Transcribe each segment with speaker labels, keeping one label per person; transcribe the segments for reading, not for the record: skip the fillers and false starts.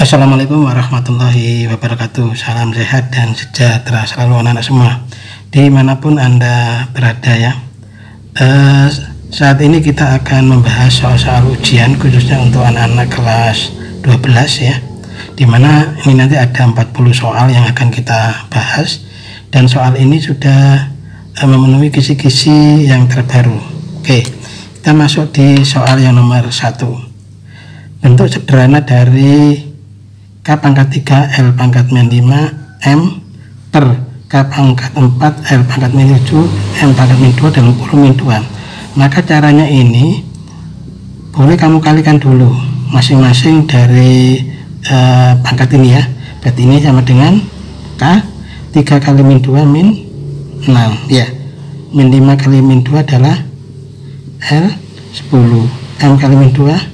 Speaker 1: Assalamualaikum warahmatullahi wabarakatuh. Salam sehat dan sejahtera selalu anak-anak semua dimanapun Anda berada ya. Saat ini kita akan membahas soal-soal ujian khususnya untuk anak-anak kelas 12 ya, dimana ini nanti ada 40 soal yang akan kita bahas, dan soal ini sudah memenuhi kisi-kisi yang terbaru. Oke, kita masuk di soal yang nomor 1. Bentuk sederhana dari K pangkat 3 L pangkat min 5 M per K pangkat 4 L pangkat min 7 M pangkat min 2 dalam kurung min 2. Maka caranya ini boleh kamu kalikan dulu masing-masing dari pangkat ini ya. Berarti ini sama dengan K 3 kali min 2 min 6 ya. Min 5 kali min 2 adalah L 10, M kali min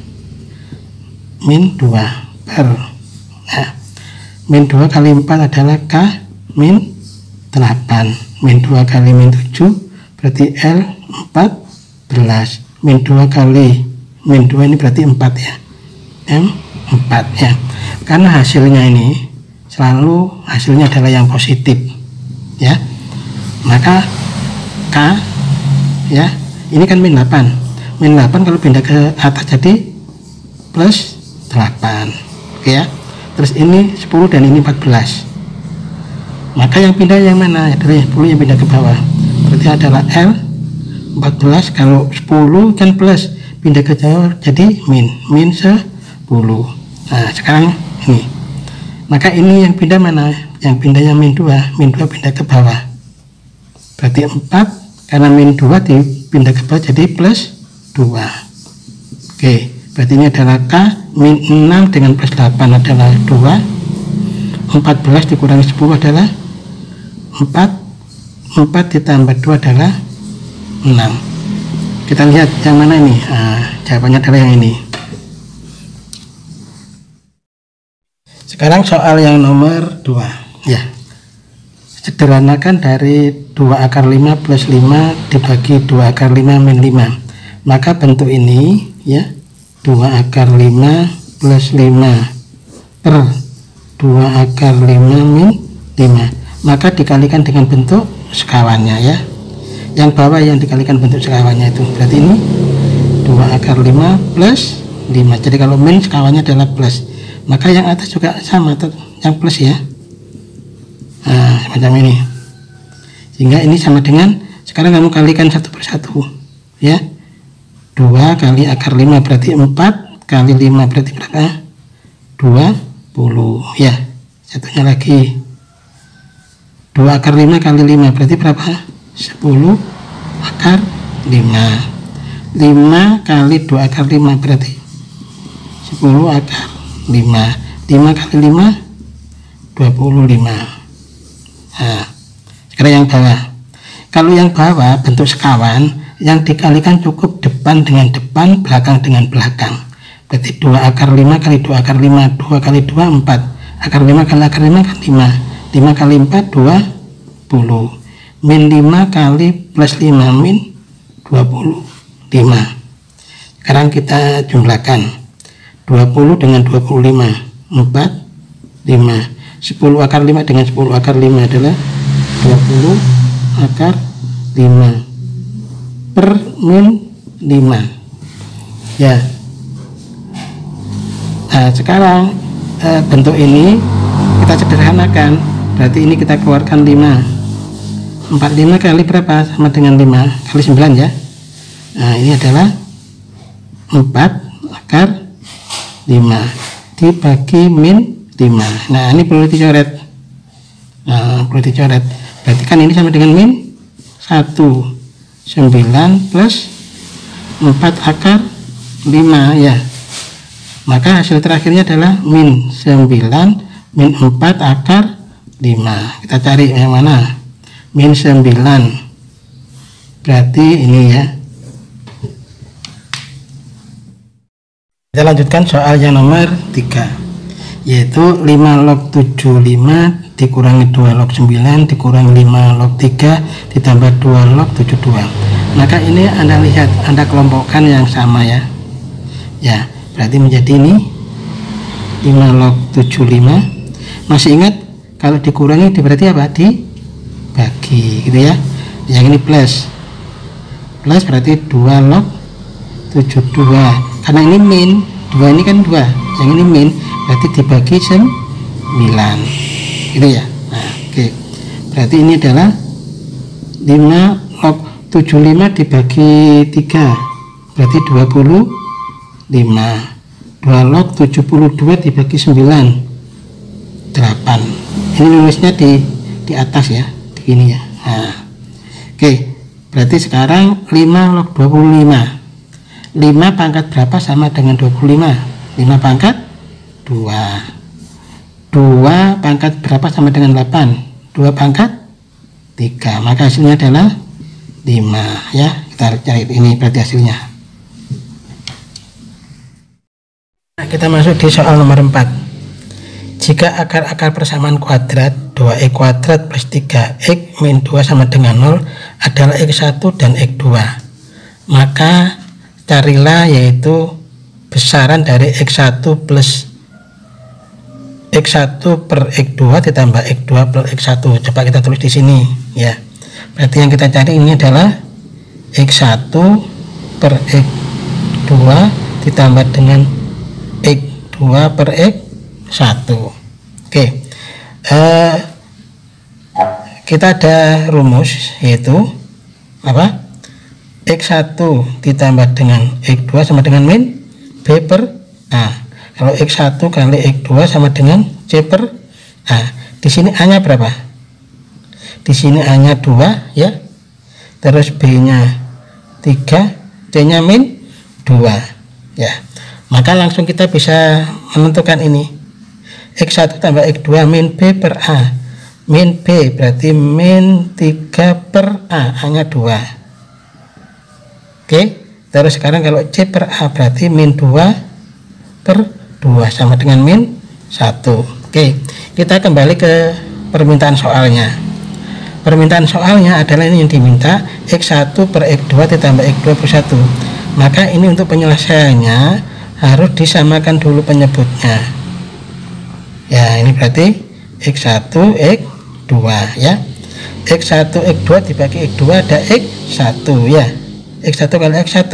Speaker 1: 2 min 2 per min 2 kali 4 adalah K min 8, min 2 kali min 7 berarti L 14, min 2 kali min 2 ini berarti 4 ya, M 4 ya. Karena hasilnya ini selalu hasilnya adalah yang positif ya, maka K ya, ini kan min 8, min 8 kalau pindah ke atas jadi plus 8 oke ya. Terus ini 10 dan ini 14, maka yang pindah yang mana? Dari 10 yang pindah ke bawah, berarti adalah L 14. Kalau 10 kan plus, pindah ke bawah jadi min 10. Nah sekarang ini, maka ini yang pindah mana? Yang pindah yang min 2 pindah ke bawah, berarti 4, karena min 2 dipindah ke bawah jadi plus 2. Oke, berarti ini adalah K min 6 dengan plus 8 adalah 2, 14 dikurangi 10 adalah 4 ditambah 2 adalah 6. Kita lihat yang mana ini. Jawabannya adalah yang ini. Sekarang soal yang nomor 2 ya. Sederhanakan dari 2 akar 5 plus 5 dibagi 2 akar 5 min 5. Maka bentuk ini ya, 2 akar 5 plus 5 per 2 akar 5 min 5, maka dikalikan dengan bentuk sekawannya ya. Yang bawah yang dikalikan bentuk sekawannya itu berarti ini 2 akar 5 plus 5. Jadi kalau min sekawannya adalah plus, maka yang atas juga sama, yang plus ya. Nah semacam ini, sehingga ini sama dengan, sekarang kamu kalikan satu persatu ya. 2 kali akar 5 berarti 4 kali 5 berarti berapa? 20 ya. Satunya lagi 2 akar 5 kali 5 berarti berapa? 10 akar 5. 5 kali 2 akar 5 berarti 10 akar 5. 5 kali 5 25. Nah sekarang yang bawah. Kalau yang bawah bentuk sekawan, yang dikalikan cukup depan dengan depan, belakang dengan belakang. Berarti 2 akar 5 kali 2 akar 5, 2 kali 2 4, akar 5 kali akar 5 kan 5, 5 kali 4 20, min 5 kali plus 5 min 25. Sekarang kita jumlahkan 20 dengan 25, 4, 5, 10 akar 5 dengan 10 akar 5 adalah 20 akar 5 per min 5 ya. Nah sekarang bentuk ini kita sederhanakan, berarti ini kita keluarkan 5, 45 kali berapa? Sama dengan 5 kali 9 ya. Nah ini adalah 4 akar 5 dibagi min 5. Nah ini perlu dicoret. Berarti kan ini sama dengan min 1, 9 plus 4 akar 5 ya. Maka hasil terakhirnya adalah min 9 min 4 akar 5. Kita cari yang mana? Min 9 berarti ini ya. Kita lanjutkan soal yang nomor 3, yaitu 5 log 75 dikurangi 2 log 9 dikurangi 5 log 3 ditambah 2 log 72. Maka ini Anda lihat, Anda kelompokkan yang sama ya. Ya, berarti menjadi ini 5 log 75. Masih ingat kalau dikurangi berarti apa? Dibagi gitu ya. Yang ini plus berarti 2 log 72. Karena ini min 2, ini kan 2, yang ini min berarti dibagi 9 gitu ya. Nah, oke. Berarti ini adalah 5 log 75 dibagi 3 berarti 25. 2 log 72 dibagi 9 8. Ini nulisnya di atas ya, begini ya. Nah, oke. Berarti sekarang 5 log 25. 5 pangkat berapa sama dengan 25? 5 pangkat 2. 2 pangkat berapa sama dengan 8? 2 pangkat 3. Maka hasilnya adalah 5 ya. Kita cari ini berarti hasilnya. Nah, kita masuk di soal nomor 4. Jika akar-akar persamaan kuadrat 2x kuadrat plus 3x min 2 sama dengan 0 adalah x1 dan x2, maka carilah yaitu besaran dari x1 plus x1 per x2 ditambah x2 plus x1. Coba kita tulis di sini ya. Berarti yang kita cari ini adalah x1 per x2 ditambah dengan x2 per x1. Oke. Kita ada rumus yaitu apa? X1 ditambah dengan X2 sama dengan min B per A. Kalau X1 kali X2 sama dengan C per A. Di sini A-nya berapa? Di sini A-nya 2 ya. Terus B-nya 3, C-nya min 2 ya. Maka langsung kita bisa menentukan ini. X1 tambah X2 min B per A. Min B berarti min 3 per A, A-nya 2. Oke, terus sekarang kalau C per A berarti min 2 per 2 sama dengan min 1. Oke, kita kembali ke permintaan soalnya. Permintaan soalnya adalah ini yang diminta X1 per X2 ditambah X2 per 1. Maka ini untuk penyelesaiannya harus disamakan dulu penyebutnya. Ya, ini berarti X1 X2 ya. X1 X2 dibagi X2 ada X1 ya. X1 kali X1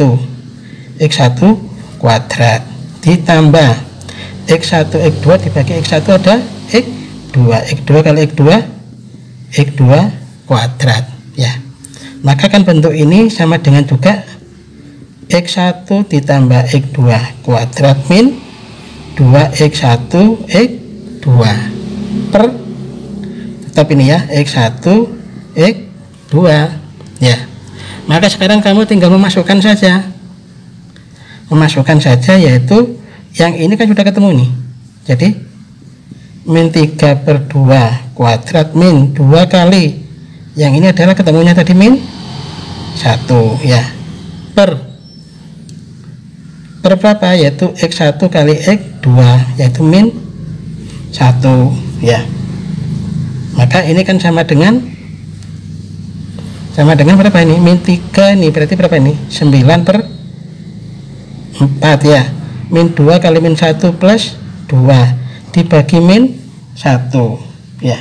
Speaker 1: kuadrat ditambah X1 X2 dibagi X1 ada X2 kali X2 kuadrat ya. Maka kan bentuk ini sama dengan juga X1 ditambah X2 kuadrat min 2X1 X2 per tetap ini ya X1 X2 ya. Maka sekarang kamu tinggal memasukkan saja yaitu yang ini kan sudah ketemu nih. Jadi min 3 per 2 kuadrat min 2 kali yang ini adalah ketemunya tadi min 1 ya per berapa yaitu X1 kali X2 yaitu min 1 ya. Maka ini kan sama dengan berapa ini? Min 3 ini berarti berapa ini? 9 per 4 ya. Min 2 kali min 1 plus 2 dibagi min 1 ya.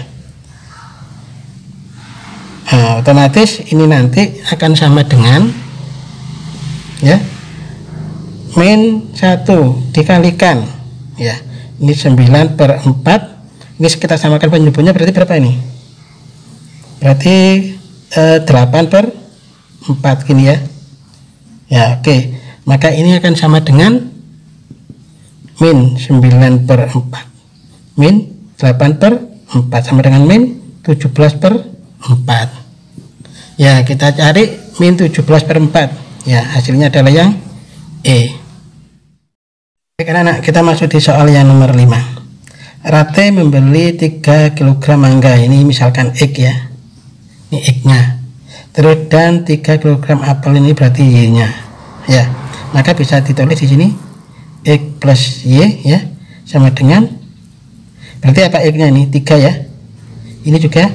Speaker 1: Nah, otomatis ini nanti akan sama dengan ya min 1 dikalikan ya. Ini 9 per 4. Ini kita samakan penyebutnya berarti berapa ini? Berarti 8 per 4 gini ya. Ya, oke. Maka ini akan sama dengan min 9 per 4 min 8 per 4 sama dengan min 17 per 4 ya. Kita cari min 17 per 4 ya. Hasilnya adalah yang E. Oke anak, kita masuk di soal yang nomor 5. Rate membeli 3 kg mangga. Ini misalkan X ya. Ini X-nya. Terus dan 3 kg apel ini berarti Y-nya. Ya. Maka bisa ditulis di sini X plus Y ya sama dengan berarti apa X-nya ini 3 ya. Ini juga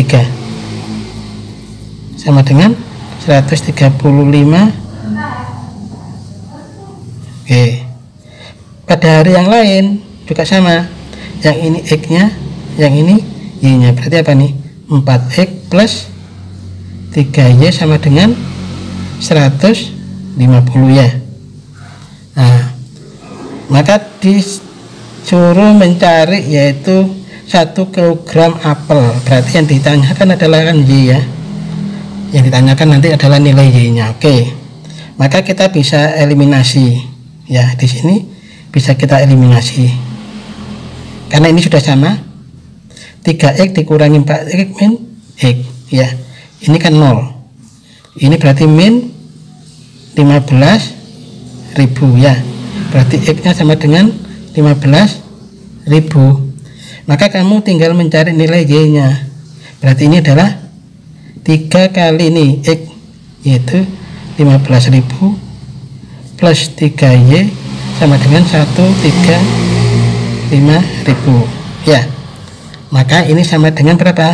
Speaker 1: 3 sama dengan 135. Oke. Pada hari yang lain juga sama, yang ini X nya, yang ini Y nya, berarti apa nih, 4X plus 3Y sama dengan 150 ya. Nah, maka disuruh mencari yaitu 1 kg apel, berarti yang ditanyakan adalah kan Y ya, yang ditanyakan nanti adalah nilai Y nya. Oke, maka kita bisa eliminasi ya, di sini bisa kita eliminasi karena ini sudah sama, 3X dikurangi 4X min X ya, ini kan 0, ini berarti min 15.000 ya, berarti X nya sama dengan 15.000. Maka kamu tinggal mencari nilai Y nya, berarti ini adalah 3 kali ini X, yaitu 15.000 plus 3Y sama dengan 135.000 ya. Maka ini sama dengan berapa?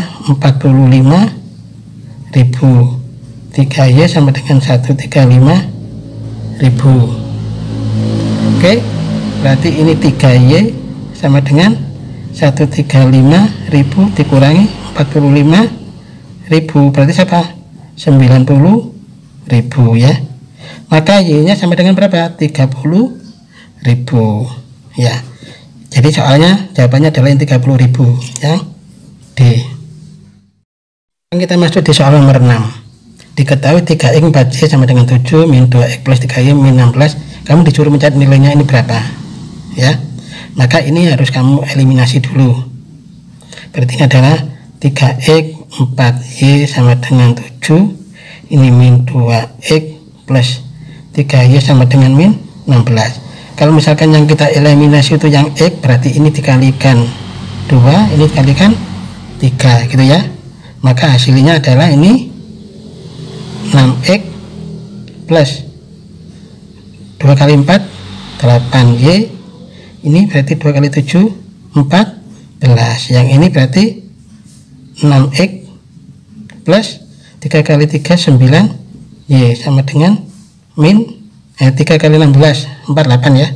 Speaker 1: 45.000. 3Y sama dengan 135.000. Oke, berarti ini 3Y sama dengan 135.000 dikurangi 45.000, berarti siapa? 90.000 ya. Maka Y nya sama dengan berapa? 30.000 ya. Jadi soalnya jawabannya adalah yang 30.000 yang D. Kita masuk di soal nomor 6. Diketahui 3X 4Y sama dengan 7 min 2X plus 3Y min 16. Kamu disuruh mencari nilainya ini berapa ya. Maka ini harus kamu eliminasi dulu. Berarti ini adalah 3X 4Y sama dengan 7, ini min 2X plus 3Y sama dengan min 16. Kalau misalkan yang kita eliminasi itu yang X, berarti ini dikalikan 2, ini dikalikan 3 gitu ya. Maka hasilnya adalah ini 6X plus 2 kali 4 8Y, ini berarti 2 kali 7 14, yang ini berarti 6X plus 3 kali 3 9Y sama dengan min 3 kali 16 48 ya,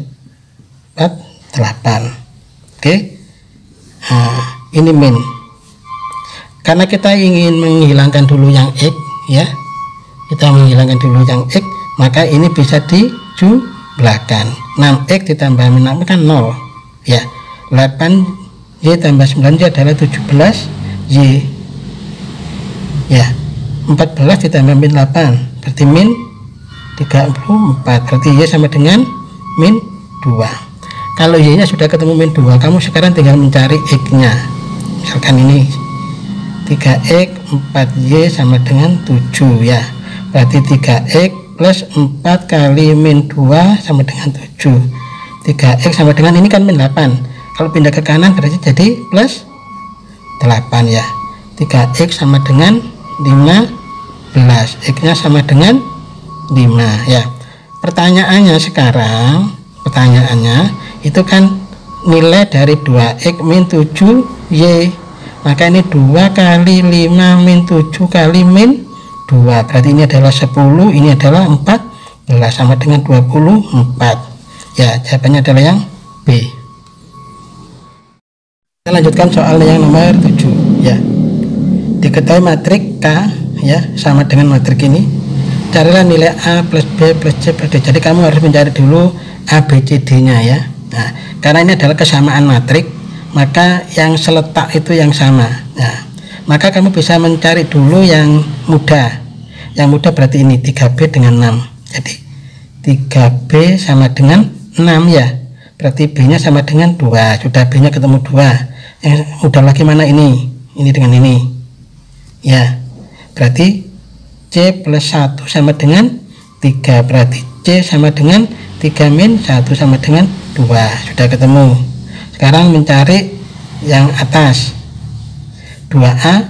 Speaker 1: 48. Oke, nah, ini min. Karena kita ingin menghilangkan dulu yang X ya, kita menghilangkan dulu yang X, maka ini bisa dijumlahkan. 6X ditambah min 6 kan 0 ya, 8Y tambah 9Y adalah 17Y ya, 14 ditambah min 8 berarti min 34, berarti Y sama dengan min 2. Kalau Y nya sudah ketemu min 2, kamu sekarang tinggal mencari X nya. Misalkan ini 3X 4Y sama dengan 7 ya, berarti 3X plus 4 kali min 2 sama dengan 7. 3X sama dengan ini kan min 8, kalau pindah ke kanan berarti jadi plus 8 ya. 3X sama dengan 15, X nya sama dengan 5 ya. Pertanyaannya sekarang, pertanyaannya itu kan nilai dari 2X min 7Y, maka ini 2 kali 5 min 7 kali min 2, berarti ini adalah 10, ini adalah 14 sama dengan 24 ya. Jawabannya adalah yang B. Kita lanjutkan soal yang nomor 7 ya. Diketahui matrik K ya sama dengan matrik ini, carilah nilai A plus B plus C plus D. Jadi kamu harus mencari dulu A, B, C, D nya ya. Nah, karena ini adalah kesamaan matrik, maka yang seletak itu yang sama. Nah, maka kamu bisa mencari dulu yang mudah. Yang mudah berarti ini 3B dengan 6. Jadi 3B sama dengan 6 ya, berarti B nya sama dengan 2. Sudah B nya ketemu 2. Yang mudah lagi mana ini? Ini dengan ini ya, berarti C plus 1 sama dengan 3, berarti C sama dengan 3 min 1 sama dengan 2. Sudah ketemu. Sekarang mencari yang atas, 2A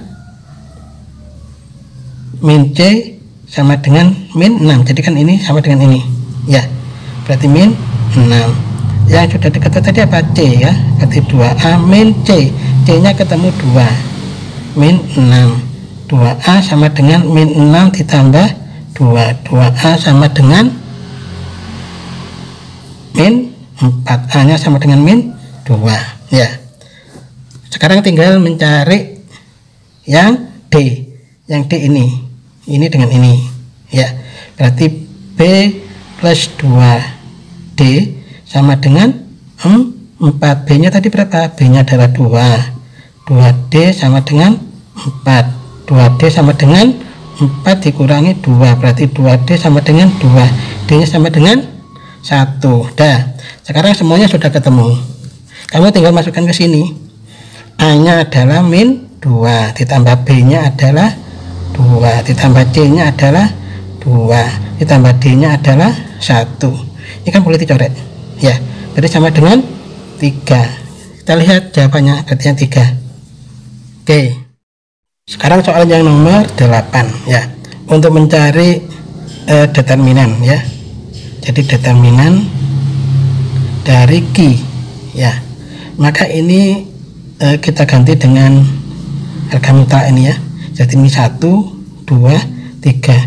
Speaker 1: min C sama dengan min 6. Jadi kan ini sama dengan ini ya, berarti min 6. Yang sudah dekat tadi apa? C ya, berarti 2A min C. C nya ketemu 2 min 6. 2A sama dengan min 6 ditambah 2. 2A sama dengan min 4. A nya sama dengan min 2 ya. Sekarang tinggal mencari yang D. Yang D ini dengan ini ya. Berarti B plus 2D sama dengan 4. B nya tadi berapa? B nya adalah 2. 2D sama dengan 4. 2D sama dengan 4 dikurangi 2, berarti 2D sama dengan 2. D nya sama dengan 1. Dah, sekarang semuanya sudah ketemu. Kamu tinggal masukkan ke sini. A nya adalah min 2, ditambah B nya adalah 2, ditambah C nya adalah 2, ditambah D nya adalah 1. Ini kan boleh dicoret ya, berarti sama dengan 3. Kita lihat jawabannya, berarti yang 3. Oke, sekarang soal yang nomor 8 ya, untuk mencari determinan ya. Jadi determinan dari Q ya, maka ini kita ganti dengan harga mutlak ini ya. Jadi ini 1 2 3 2 1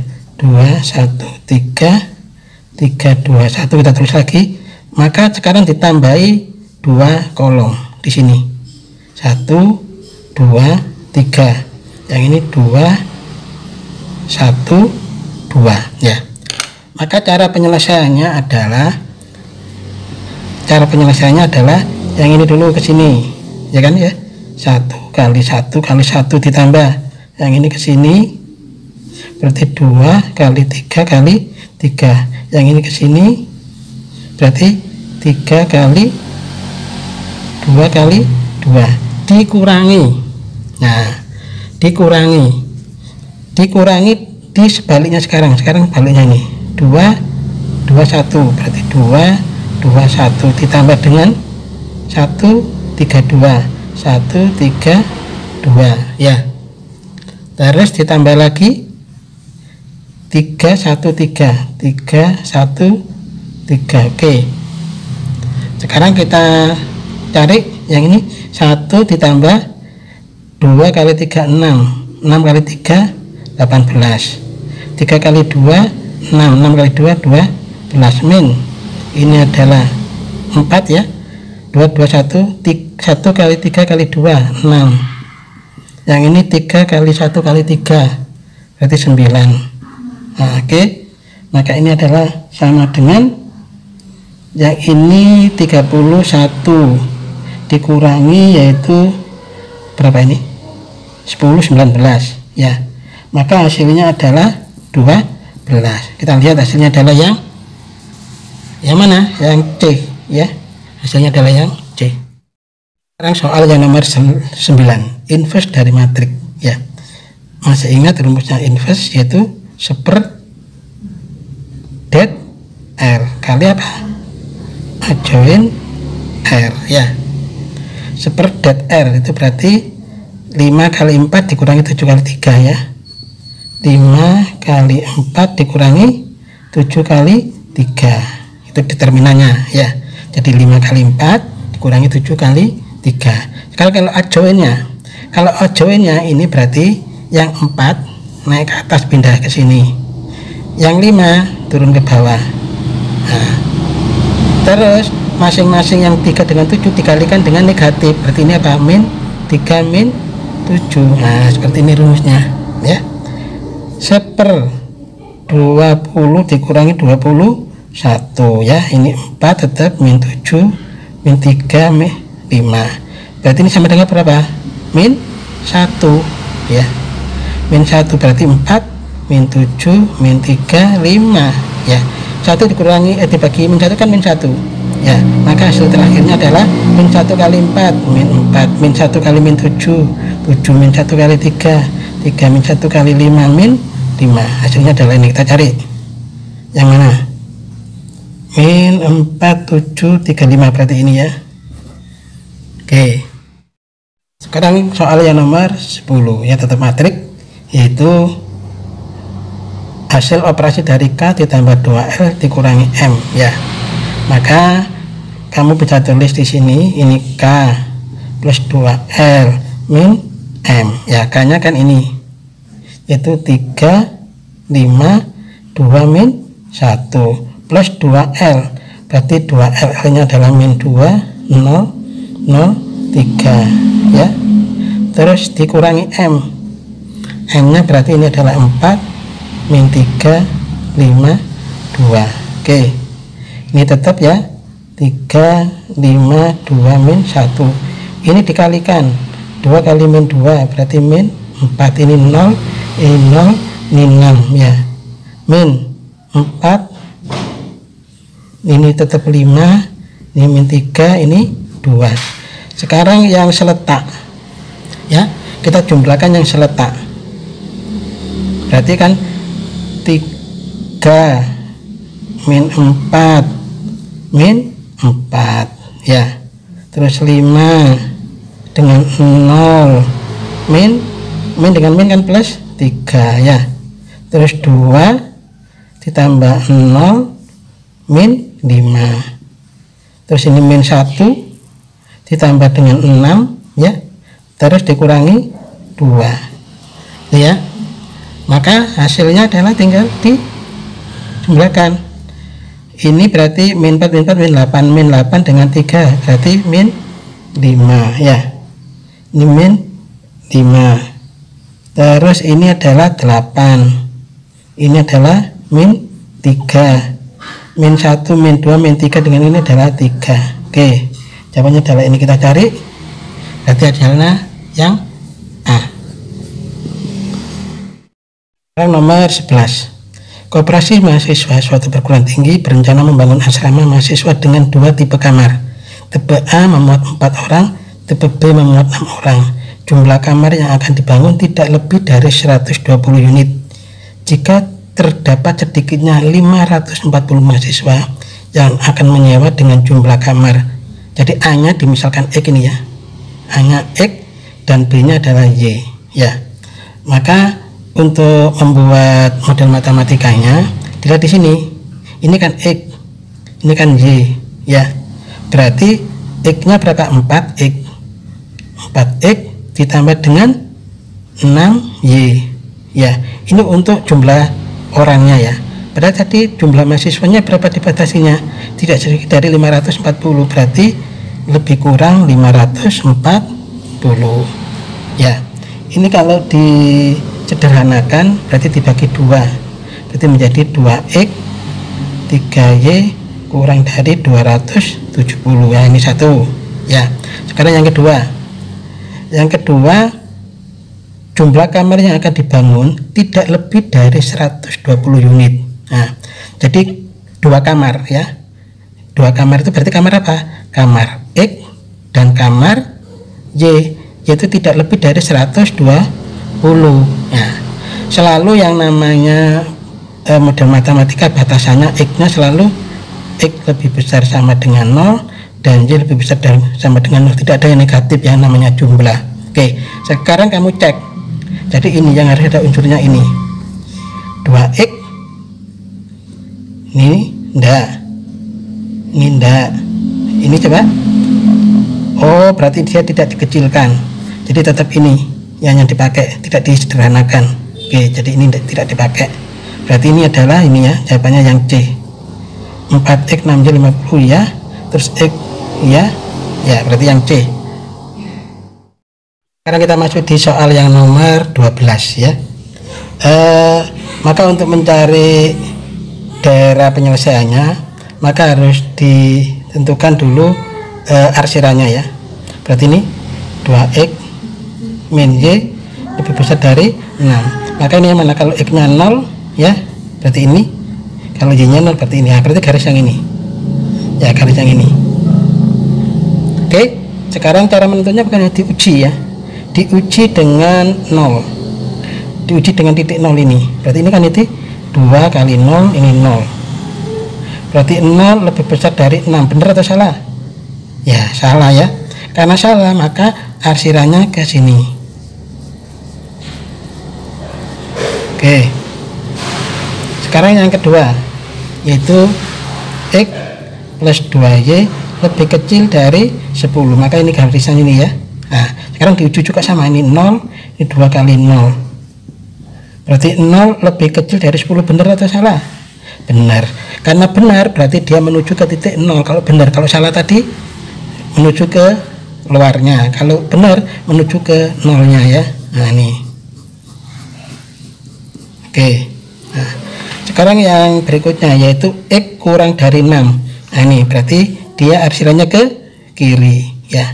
Speaker 1: 3 3 2 1, kita tulis lagi. Maka sekarang ditambahi 2 kolom di sini, 1 2 3, yang ini 2 1 2 ya. Maka cara penyelesaiannya adalah yang ini dulu ke sini ya kan ya. 1 kali 1 kali 1 ditambah yang ini ke sini, berarti 2 kali 3 kali 3, yang ini ke sini berarti 3 kali 2 kali 2 dikurangi. Nah, dikurangi di sebaliknya. Sekarang baliknya ini 2 2 1, berarti 2 2 1 ditambah dengan 1 3 2 1 3 2 ya. Terus ditambah lagi 3 1 3 3 1 3. Oke, sekarang kita cari yang ini. 1 ditambah 2 kali 3 6, 6 kali 3 18, 3 kali 2 6, 6 kali 2 12, min ini adalah 4 ya. 2 2 1 1 kali 3 kali 2 6, yang ini 3 kali 1 kali 3 berarti 9. Nah, oke, maka ini adalah sama dengan yang ini 31 dikurangi yaitu berapa ini, 10 19 ya. Maka hasilnya adalah 12. Kita lihat hasilnya adalah yang mana? Yang C ya. Hasilnya adalah yang C. Sekarang soal yang nomor 9, inverse dari matriks ya. Masih ingat rumusnya inverse, yaitu seperdet R kali apa? Adjoin R ya. Seperdet R itu berarti 5 kali 4 dikurangi 7 kali 3 ya. 5 kali 4 dikurangi 7 kali 3, itu determinannya ya. Jadi 5 kali 4 dikurangi 7 kali 3. Sekarang kalau adjoinnya ini berarti yang 4 naik ke atas pindah ke sini, yang 5 turun ke bawah. Nah, terus masing-masing yang 3 dengan 7 dikalikan dengan negatif, berarti ini apa? Min 3 min 7. Nah, seperti ini rumusnya ya. 1/20 dikurangi 21 ya. Ini 4 tetap min 7 min 3 min 5, berarti ini sama dengan berapa? Min 1 ya. Min 1 berarti 4 min 7 min 3 5 ya. 1 dikurangi dibagi min 1 kan min 1 ya. Maka hasil terakhirnya adalah min 1 kali 4 min 4, min 1 kali min 7 7 min 1 kali 3 3 min 1 kali 5 min 5. Hasilnya adalah ini. Kita cari yang mana? Min 4 7 3 5, berarti ini ya. Oke, sekarang soal yang nomor 10 ya, tetap matriks, yaitu hasil operasi dari K ditambah 2L dikurangi M ya. Maka kamu bisa tulis di sini, ini K plus 2L min M ya. K nya kan ini, yaitu 3 5 2 min 1 plus 2L, berarti 2L nya adalah min 2 0 0,3 ya. Terus dikurangi M nya berarti ini adalah 4 min 3 5 2. Oke, ini tetap ya 3 5 2 min 1. Ini dikalikan 2 kali min 2 berarti min 4. Ini 0, ini 0, ini 6 ya. Min 4, ini tetap 5, ini min 3, ini 2. Sekarang yang seletak ya, kita jumlahkan yang seletak. Berarti kan 3 min 4 min 4 ya. Terus 5 dengan 0 min dengan min kan plus 3 ya. Terus 2 ditambah 0 min 5. Terus ini min 1 ditambah dengan 6 ya. Terus dikurangi 2 ya. Maka hasilnya adalah tinggal dijumlahkan. Ini berarti min 4 min 4 min 8, min 8 dengan 3 berarti min 5 ya. Ini min 5. Terus ini adalah 8. Ini adalah min 3. Min 1 min 2 min 3 dengan ini adalah 3. Oke, jawabannya adalah ini, kita cari. Berarti adalah yang A. Nomor 11. Koperasi mahasiswa suatu perguruan tinggi berencana membangun asrama mahasiswa dengan 2 tipe kamar. Tipe A memuat 4 orang, tipe B memuat 6 orang. Jumlah kamar yang akan dibangun tidak lebih dari 120 unit. Jika terdapat sedikitnya 540 mahasiswa yang akan menyewa dengan jumlah kamar. Jadi A-nya dimisalkan X ini ya. A-nya X dan B-nya adalah Y ya. Maka untuk membuat model matematikanya dilihat di sini. Ini kan X, ini kan Y ya. Berarti X-nya berapa? 4X. 4X ditambah dengan 6Y ya. Ini untuk jumlah orangnya ya. Berarti tadi jumlah mahasiswanya berapa dibatasinya? Tidak sedikit dari 540, berarti lebih kurang 540 ya. Ini kalau disederhanakan berarti dibagi 2, berarti menjadi 2X 3Y kurang dari 270 ya. Ini satu ya. Sekarang yang kedua. Yang kedua, jumlah kamar yang akan dibangun tidak lebih dari 120 unit. Nah, jadi 2 kamar ya. 2 kamar itu berarti kamar apa? Kamar X dan kamar Y, yaitu tidak lebih dari 120. Nah, selalu yang namanya model matematika batasannya X-nya selalu X lebih besar sama dengan 0 dan Y lebih besar dan sama dengan 0. Tidak ada yang negatif yang namanya jumlah. Oke, sekarang kamu cek. Jadi ini yang harus ada unsurnya ini 2X, ini enggak, ini enggak, ini coba. Oh, berarti dia tidak dikecilkan, jadi tetap ini yang dipakai, tidak disederhanakan. Oke, jadi ini tidak dipakai. Berarti ini adalah ini ya, jawabannya yang C. 4X 6Y 50 ya. Terus X ya. Ya, berarti yang C. Sekarang kita masuk di soal yang nomor 12 ya. Maka untuk mencari daerah penyelesaiannya, maka harus ditentukan dulu arsirannya ya. Berarti ini 2X min Y lebih besar dari 6. Maka ini yang mana? Kalau X nya 0 ya, berarti ini. Kalau Y nya 0 berarti ini. Berarti garis yang ini ya, garis yang ini. Oke, sekarang cara menentunya bukan diuji ya, diuji dengan 0, diuji dengan titik 0 ini. Berarti ini kan titik 2 kali 0, ini 0. Berarti 0 lebih besar dari 6. Benar atau salah? Ya, salah ya. Karena salah maka arsirannya ke sini. Oke. Sekarang yang kedua, yaitu X plus 2Y lebih kecil dari 10. Maka ini garisan ini ya. Nah, sekarang diuji juga sama, ini 0, ini 2 kali 0. Berarti 0 lebih kecil dari 10. Benar atau salah? Benar. Karena benar berarti dia menuju ke titik 0. Kalau benar, kalau salah tadi menuju ke keluarnya, kalau benar menuju ke nolnya ya. Nah ini oke. Nah, sekarang yang berikutnya yaitu X kurang dari 6. Nah ini berarti dia arsirannya ke kiri ya.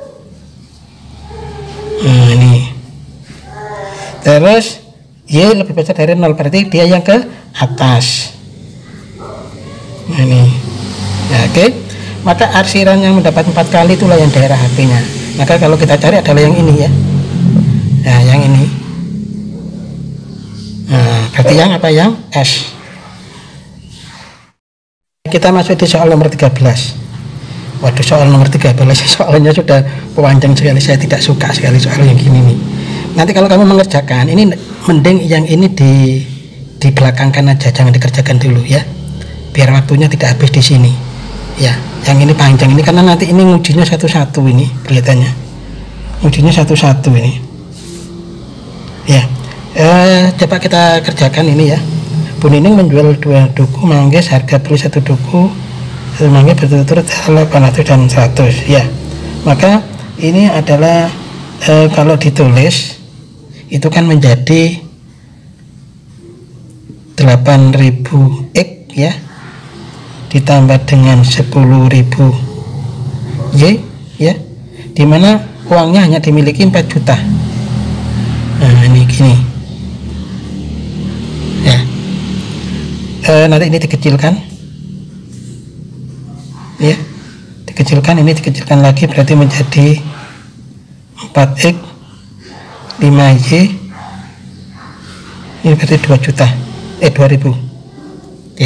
Speaker 1: Nah ini terus Y lebih besar dari 0, berarti dia yang ke atas. Nah ini ya, oke. Maka arsiran yang mendapat 4 kali itulah yang daerah HP nya. Maka kalau kita cari adalah yang ini ya. Nah yang ini. Nah berarti yang apa, yang S. Kita masuk di soal nomor 13. Waduh, soal nomor 13 soalnya sudah panjang sekali, saya tidak suka sekali soal yang gini nih. Nanti kalau kamu mengerjakan ini, mending yang ini di belakangkan aja, jangan dikerjakan dulu ya, biar waktunya tidak habis di sini ya. Yang ini panjang ini karena nanti ini ngujinya satu-satu, ini kelihatannya ngujinya satu-satu ini ya. Coba kita kerjakan ini ya. Bu Nining menjual 2 duku manggis, harga beli 1 duku manggis berturut-turut 800 dan 100 ya. Maka ini adalah kalau ditulis itu kan menjadi 8.000 X ya, ditambah dengan 10.000 Y ya, dimana uangnya hanya dimiliki 4 juta. Nah ini gini ya. Nanti ini dikecilkan ya, dikecilkan, ini dikecilkan lagi berarti menjadi 4X 5Y, ini berarti 2 juta 2.000. Oke.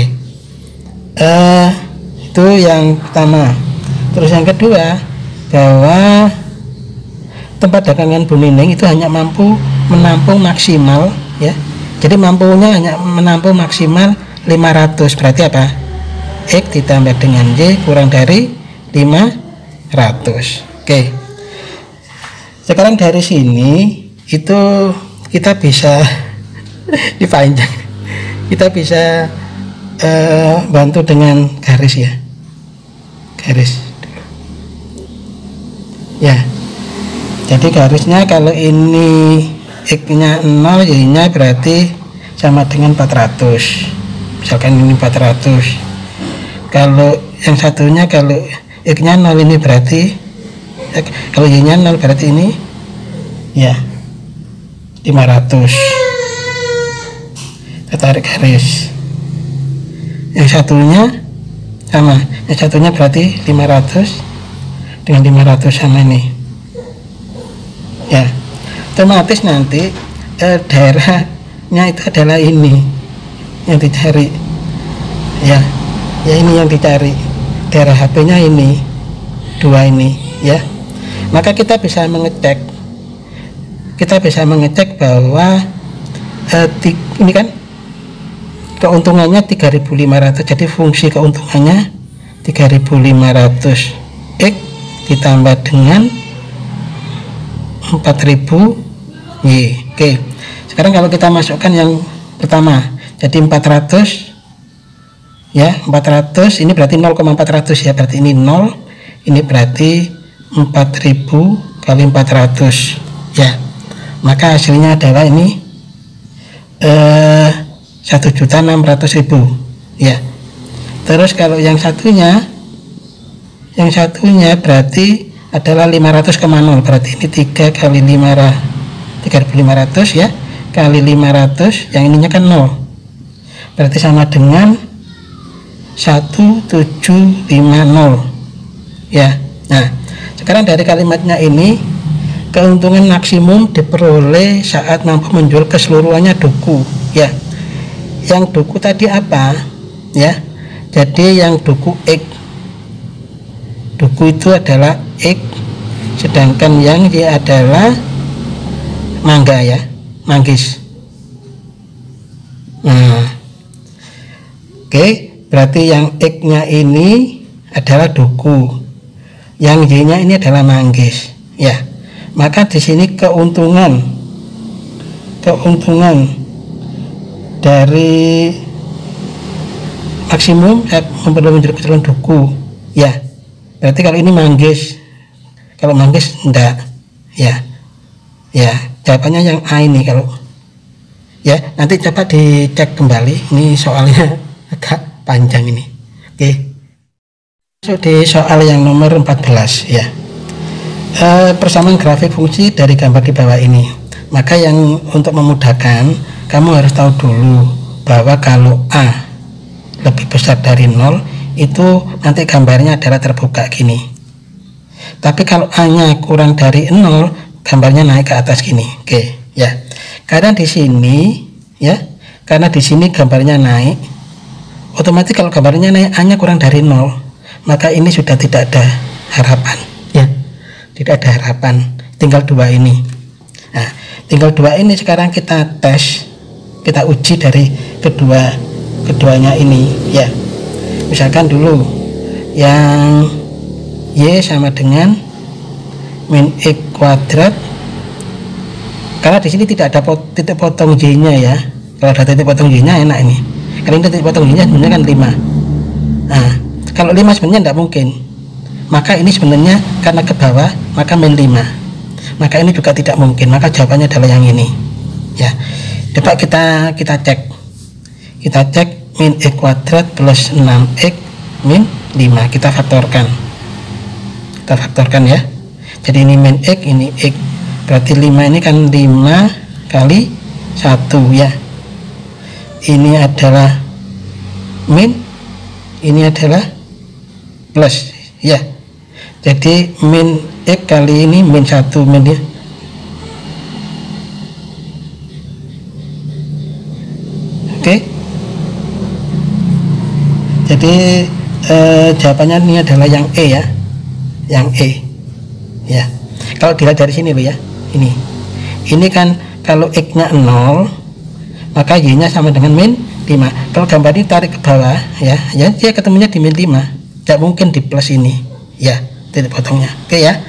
Speaker 1: Itu yang pertama. Terus yang kedua, bahwa tempat dagangan Bu Nining itu hanya mampu menampung maksimal ya, jadi mampunya hanya menampung maksimal 500, berarti apa, X ditambah dengan Y kurang dari 500. Oke. Sekarang dari sini itu kita bisa dipanjang, kita bisa bantu dengan garis ya, garis ya. Jadi garisnya kalau ini X nya 0, Y nya berarti sama dengan 400, misalkan ini 400. Kalau yang satunya, kalau X nya 0 ini berarti, kalau Y nya 0 berarti ini ya 500. Kita tarik garis. Yang satunya sama, yang satunya berarti 500 dengan 500 sama ini ya. Otomatis nanti daerahnya itu adalah ini yang dicari ya, ya ini yang dicari, daerah HP nya ini 2 ini ya. Maka kita bisa mengecek, bahwa ini kan keuntungannya 3.500, jadi fungsi keuntungannya 3.500 X ditambah dengan 4.000 Y. Oke. Sekarang kalau kita masukkan yang pertama, jadi 400 ya, 400 ini berarti 0,400 ya, berarti ini 0, ini berarti 4.000 kali 400 ya. Maka hasilnya adalah ini 1.600.000 ya. Terus kalau yang satunya berarti adalah 500,0, berarti ini 3 kali 3.500 ya, kali 500, yang ininya kan 0, berarti sama dengan 1750 ya. Nah sekarang dari kalimatnya ini, keuntungan maksimum diperoleh saat mampu menjual keseluruhannya duku ya. Yang duku tadi apa ya, jadi yang duku X, duku itu adalah X, sedangkan yang Y adalah mangga ya, manggis. Nah oke, berarti yang X nya ini adalah duku, yang Y nya ini adalah manggis ya. Maka di sini keuntungan dari maksimum saya perlu menunjukkan duku ya. Berarti kalau ini manggis, Kalau manggis enggak. Ya. Ya, jawabannya yang A ini. Kalau ya, nanti coba dicek kembali. Ini soalnya agak panjang ini. Oke. Masuk di soal yang nomor 14 ya. Persamaan grafik fungsi dari gambar di bawah ini. Maka yang untuk memudahkan, kamu harus tahu dulu bahwa kalau A lebih besar dari 0, itu nanti gambarnya adalah terbuka gini. Tapi kalau A-nya kurang dari 0, gambarnya naik ke atas gini. Oke, ya. Karena di sini ya, karena di sini gambarnya naik, otomatis kalau gambarnya naik A-nya kurang dari 0, maka ini sudah tidak ada harapan ya. Tidak ada harapan. Tinggal 2 ini. Nah, tinggal 2 ini sekarang kita tes, kita uji dari keduanya ini ya. Misalkan dulu yang Y sama dengan min X kuadrat, karena di sini tidak ada titik potong Y nya ya. Kalau ada titik potong Y nya enak ini. Kalau ini titik potong Y nya sebenarnya kan 5. Nah, kalau 5 sebenarnya tidak mungkin, maka ini sebenarnya karena ke bawah, maka min 5, maka ini juga tidak mungkin, maka jawabannya adalah yang ini ya. Coba kita cek min X kuadrat plus 6X min 5, kita faktorkan ya. Jadi ini min X, ini X, berarti 5 ini kan 5 kali 1 ya. Ini adalah min, ini adalah plus ya. Jadi min X kali ini min 1 min ya. Oke. Jadi jawabannya ini adalah yang E ya. Yang E. Ya, kalau dilihat dari sini loh ya, ini kan kalau X nya 0, maka Y nya sama dengan min 5. Kalau gambar ini tarik ke bawah ya, dia ketemunya di min 5, tidak mungkin di plus ini ya, titik potongnya. Oke ya,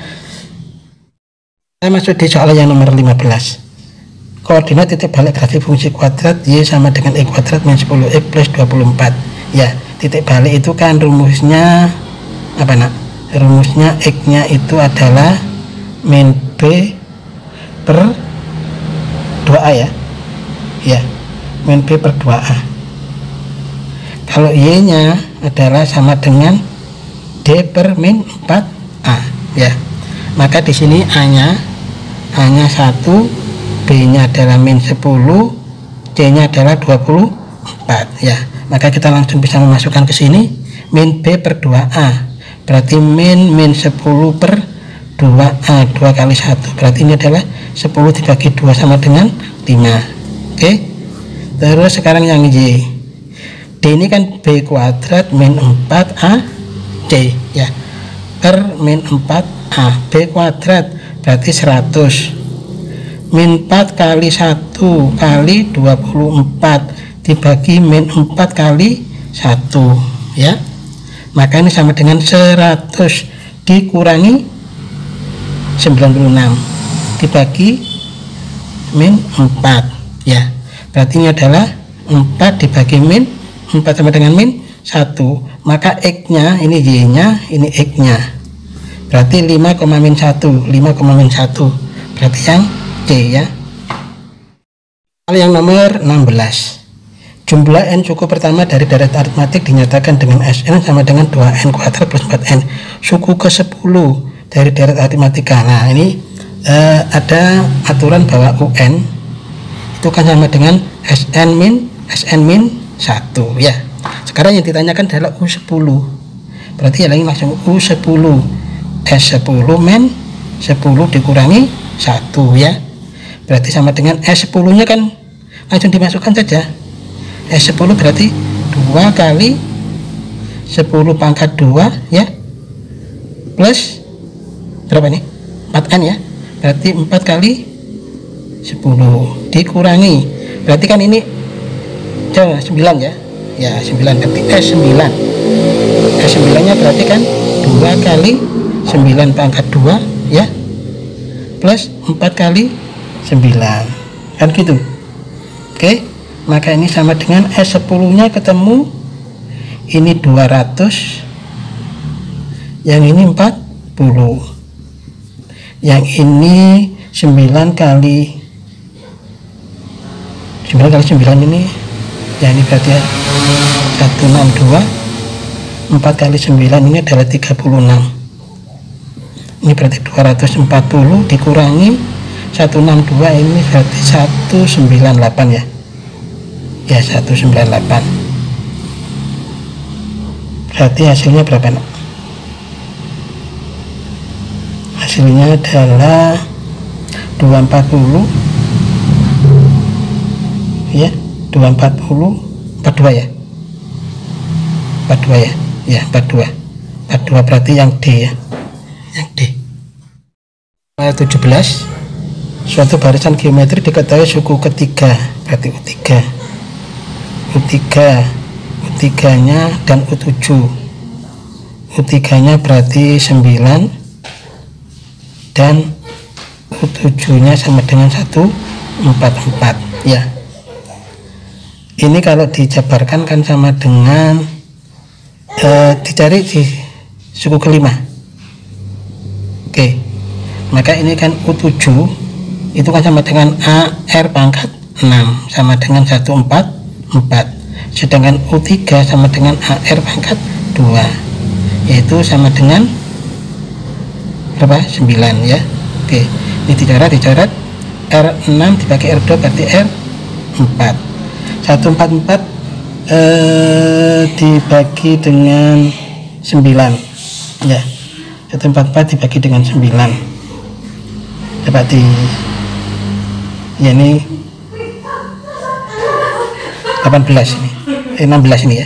Speaker 1: saya masuk di soal yang nomor 15. Koordinat titik balik grafik fungsi kuadrat Y sama dengan X kuadrat min 10X plus 24 ya. Titik balik itu kan rumusnya apa nak? Rumusnya X nya itu adalah min B per 2A ya. Ya, min B per 2A. Kalau Y nya adalah sama dengan D per min 4A ya. Maka di sini A nya 1, B nya adalah min 10, C nya adalah 24 ya. Maka kita langsung bisa memasukkan ke sini min B per 2A. Berarti min 10 per 2A, 2 kali 1, berarti ini adalah 10 dibagi 2 sama dengan 5. Oke. Terus sekarang yang Y, D ini kan B kuadrat min 4A C ya, per min 4A, B kuadrat berarti 100, min 4 kali 1 kali 24 dibagi min 4 kali 1 ya. Maka ini sama dengan 100 dikurangi 96 dibagi min 4 ya. Berarti ini adalah 4 dibagi min 4 sama dengan min 1. Maka X nya ini Y nya, ini X nya, berarti 5, min 1, 5, min 1, berarti yang C ya. Hal yang nomor 16. Jumlah n suku pertama dari deret aritmatik dinyatakan dengan Sn sama dengan 2n kuadrat plus 4n. Suku ke-10 dari deret aritmatika. Nah, ini ada aturan bahwa UN itu kan sama dengan Sn min 1 ya. Sekarang yang ditanyakan adalah U10. Berarti ya lagi langsung U10 S10 min 10 dikurangi 1 ya. Berarti sama dengan S10 nya kan langsung dimasukkan saja. S10 berarti 2 kali 10 pangkat 2 ya, plus berapa nih? 4n ya, berarti 4 kali 10 dikurangi, berarti kan ini 9 ya, ya 9, berarti S9 nya berarti kan 2 kali 9 pangkat 2 ya, plus 4 kali 9 kan gitu. Oke, maka ini sama dengan S10 nya ketemu, ini 200, yang ini 40 Yang ini 9 kali 9 ini ya, ini berarti 162. 4 kali 9 ini adalah 36. Ini berarti 240 dikurangi 162, ini berarti 198 ya. Ya, 198. Berarti hasilnya berapa nak? Hasilnya adalah 240 ya, 240 42 ya, 42 ya, ya 42 berarti yang D ya, yang D. 17, suatu barisan geometri diketahui suku ketiga, berarti U3 nya dan U7. U3 nya berarti 9 dan U7 nya sama dengan 144 ya. Ini kalau dijabarkan kan sama dengan dicari di suku kelima. Oke, maka ini kan U7 itu kan sama dengan AR pangkat 6 sama dengan 144, sedangkan U3 sama dengan AR pangkat 2 yaitu sama dengan berapa? 9 ya. Oke, ini dicoret R6 dibagi R2 berarti R4. 144 dibagi dengan 9 ya, 144 dibagi dengan 9 dapat di ya, ini 18 ini 16 ini ya,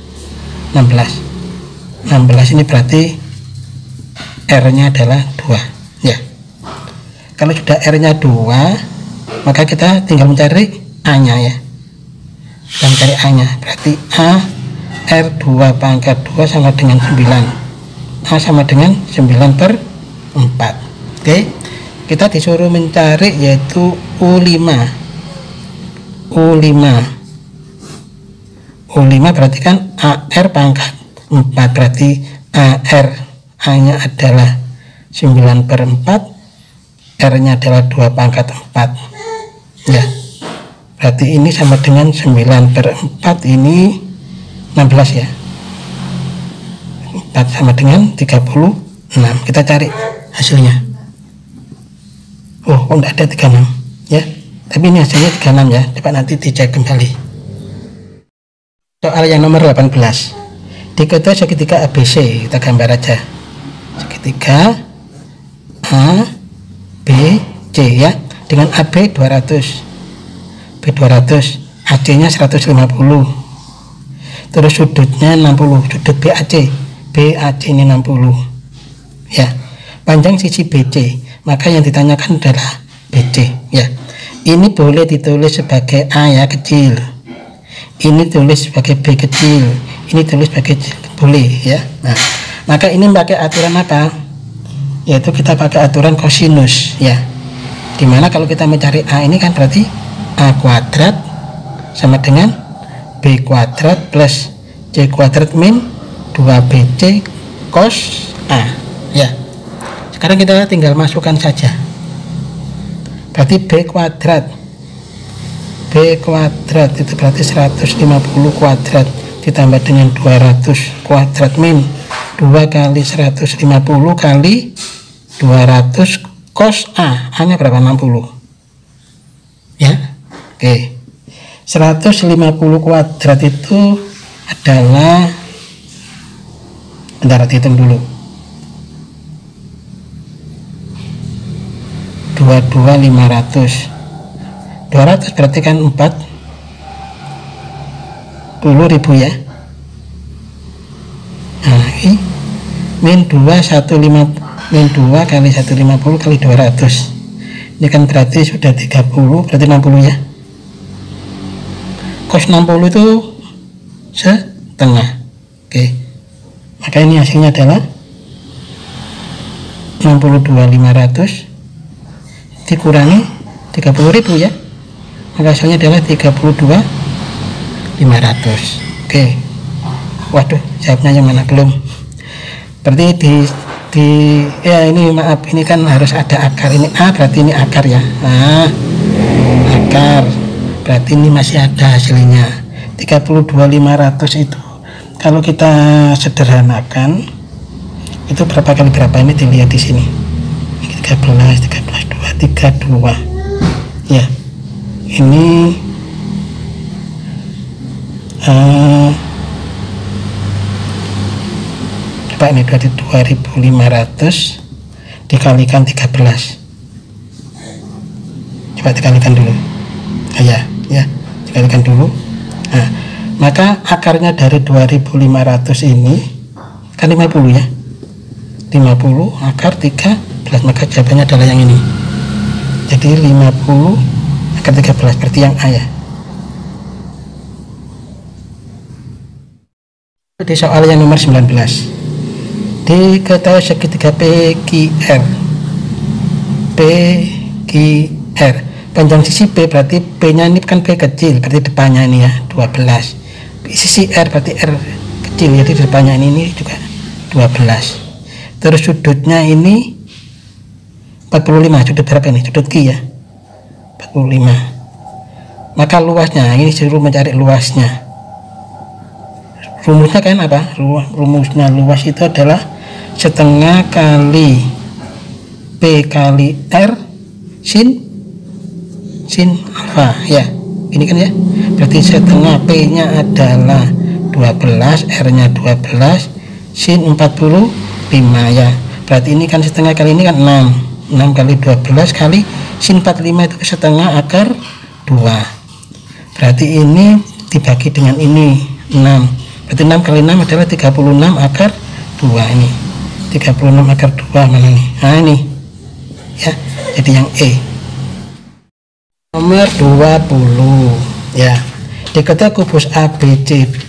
Speaker 1: 16 ini berarti R nya adalah 2 ya. Kalau sudah R nya 2 maka kita tinggal mencari A nya ya, dan cari A nya, berarti A R2 pangkat 2 sama dengan 9, A sama dengan 9/4. Oke, kita disuruh mencari yaitu U5 berarti kan AR pangkat 4, berarti AR A nya adalah 9/4, R nya adalah 2 pangkat 4 ya. Berarti ini sama dengan 9/4, ini 16 ya, 4 sama dengan 36. Kita cari hasilnya. Oh, enggak ada 36 ya, tapi ini hasilnya 36 ya. Coba nanti dicek kembali. Soal yang nomor 18, diketahui segitiga ABC, kita gambar aja segitiga A B C ya, dengan AB 200, B200, AC nya 150, terus sudutnya 60, sudut BAC ini 60 ya. Panjang sisi BC, maka yang ditanyakan adalah BC ya. Ini boleh ditulis sebagai A ya, kecil, ini tulis sebagai B kecil, ini tulis sebagai boleh ya. Nah, maka ini pakai aturan apa? Yaitu kita pakai aturan kosinus ya, dimana kalau kita mencari A ini kan berarti A kuadrat sama dengan B kuadrat plus C kuadrat min 2BC cos A ya. Sekarang kita tinggal masukkan saja, berarti B kuadrat itu berarti 150 kuadrat ditambah dengan 200 kuadrat min 2 kali 150 kali 200 cos A nya berapa? 60 ya. Oke, 150 kuadrat itu adalah, bentar dihitung dulu, 22.500 berarti kan 40.000 ya. Nah, ini min 2 kali 150 kali 200, ini kan berarti sudah 30, berarti 60 ya. Cos 60 itu setengah. Oke, maka ini hasilnya adalah 62.500 dikurangi 30.000 ya, maka hasilnya adalah 32.500. Oke, waduh, jawabnya yang mana? Belum. Berarti ini maaf, ini kan harus ada akar. Ini A berarti ini akar ya. Nah, akar berarti ini masih ada hasilnya 32.500. Itu kalau kita sederhanakan itu berapa kali berapa, ini dilihat di sini. 13 2 32 ya. Ini coba ini berarti 2.500 dikalikan 13. Coba dikalikan dulu. Ya, dikalikan dulu. Nah, maka akarnya dari 2.500 ini kan 50 ya. 50 akar 13, maka jawabannya adalah yang ini. Jadi 50 akar 13 berarti yang A ya. Di soal yang nomor 19, diketahui segitiga PQR. Panjang sisi B berarti B nya ini kan B kecil, berarti depannya ini ya 12. Sisi R berarti R kecil, jadi depannya ini juga 12. Terus sudutnya ini 45. Sudut berapa ini? Sudut Q ya, 45. Maka luasnya ini disuruh mencari luasnya. Rumusnya kan apa? Rumusnya luas itu adalah setengah kali P kali R sin alfa ya. Ini kan ya. Berarti setengah P nya adalah 12, R nya 12, sin 45 ya. Berarti ini kan setengah kali ini kan 6 kali 12 kali sin 45 itu setengah akar 2. Berarti ini dibagi dengan ini 6. Berarti 6 kali 6 adalah 36 akar 2 ini. 36 akar 2 mana nih? Nah ini ya. Jadi yang E. Nomor 20 ya. Diketahui kubus ABCD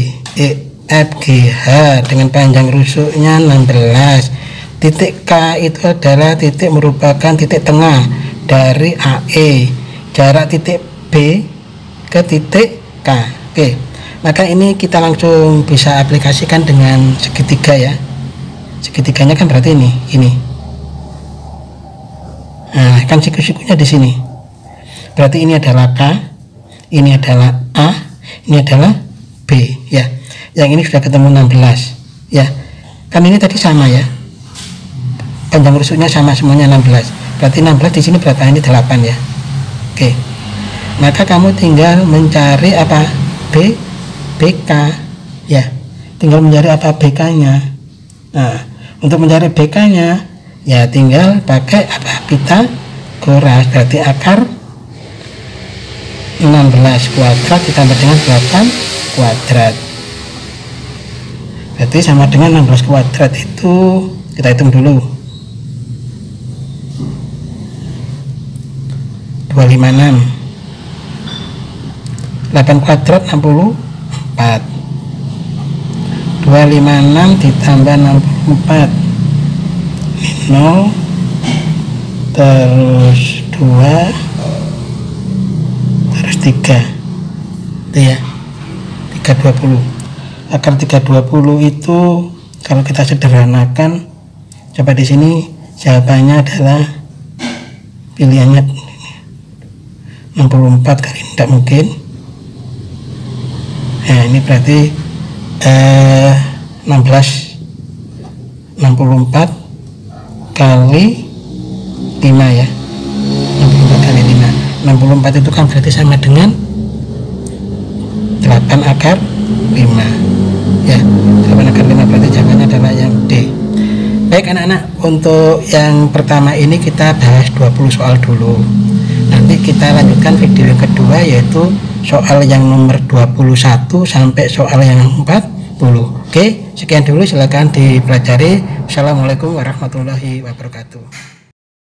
Speaker 1: EFGH dengan panjang rusuknya 16. Titik K itu adalah titik merupakan titik tengah dari AE. Jarak titik B ke titik K. Oke. Maka ini kita langsung bisa aplikasikan dengan segitiga ya. Segitiganya kan berarti ini. Nah, kan siku-sikunya di sini. Berarti ini adalah K, ini adalah A, ini adalah B ya. Yang ini sudah ketemu 16 ya. Kan ini tadi sama ya. Panjang rusuknya sama semuanya 16. Berarti 16 di sini berapa? Ini 8 ya. Oke. Maka kamu tinggal mencari apa? BK ya, tinggal mencari apa BK-nya. Nah, untuk mencari BK-nya ya tinggal pakai apa? Pitagoras. Berarti akar 16 kuadrat ditambah dengan 8 kuadrat. Berarti sama dengan 16 kuadrat itu kita hitung dulu. 256. 8 kuadrat 64. 256 ditambah 64 0 terus 2 terus 3 itu ya, 320. Akar 320 itu kalau kita sederhanakan, coba di sini jawabannya adalah pilihannya 64 kali tidak mungkin. Nah ini berarti 64 kali 5 ya. 64 kali 5. 64 itu kan berarti sama dengan 8 akar 5 ya. 8 akar 5 berarti jawabannya adalah yang D. Baik anak-anak, untuk yang pertama ini kita bahas 20 soal dulu. Nanti kita lanjutkan video yang kedua, yaitu soal yang nomor 21 sampai soal yang 40. Oke, sekian dulu, silakan dipelajari. Assalamualaikum warahmatullahi wabarakatuh.